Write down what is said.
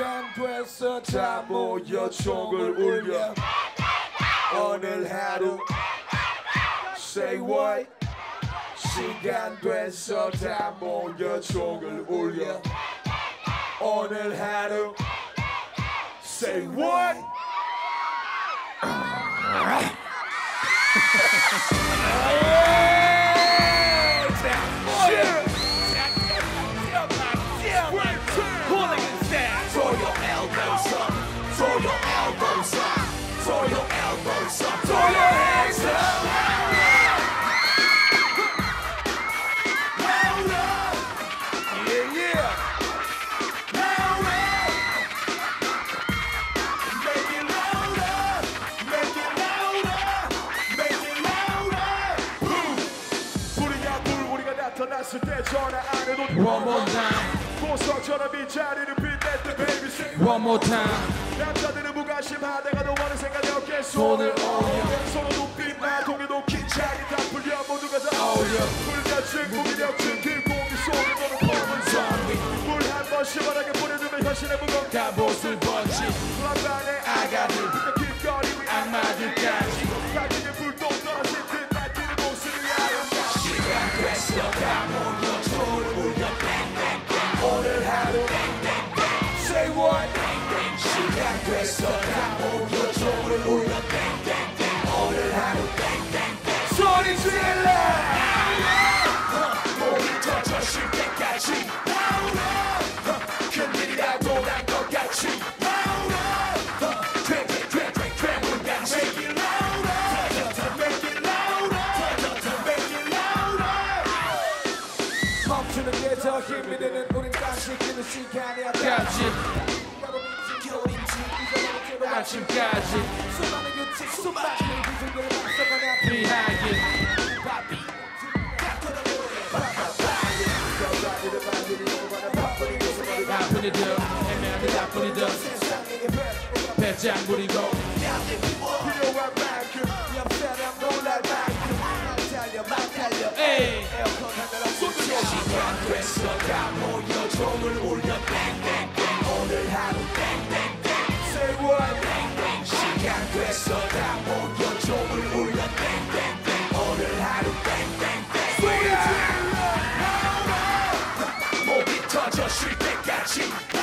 시간 됐어 다 모여 종을 울려 오늘 하루 Say what 시간 됐어 다 모여 종을 울려 오늘 하루 Say what Throw your elbows up, throw your elbows up, throw your elbows up, throw your hands up. Louder, yeah, yeah. Louder, make it louder, make it louder, make it louder. 불이야 불 우리가 나타났을 때 전화 안 해도 One more time. 보석처럼 이 자리를 빛냈던 baby say One more time. 남자들은 무관심하다가 너와는 생각이 없게 손을 올려 서로 눈빛만 통해 놓긴 자기 다 풀려 모두가 다 어울려 불가증 무기력증 그 공기 속에 너는 퍼본 zombie 물 한 번 시원하게 뿌려주면 현실의 무거운 갑옷을 번지 불안방에 아가들 길거리 위 악마들까지 가지게 불똥 떨어진 듯 날뛰는 모습을 위하여 시간 됐어 다 모여 종을 울려 오늘 하루 Say what 시간 됐어 다 모여 종을 울려 오늘 하루 소리 질러 몸이 터져 쉴 때까지 큰일이라도 난 것 같이 물같이 Make it louder Make it louder Make it louder 멈추는 게 더 힘이 되는 우린 깜찍이는 시간이야 까지 아침까지 수많은 규칙 수많은 기술들을 맞서가냐 피하게 바쁜이들 애매하게 바쁜이들 배짱 부리고 필요한 만큼 옆 사람 놀랄 만큼 막 달려 에이 에어컨 하나랑 손들고 시간 됐어 다 모여 종을 울려 오늘 하루 Say what 시간 됐어 다 모여 종을 울려 오늘 하루 소리 질러 목이 터져 쉴 때까지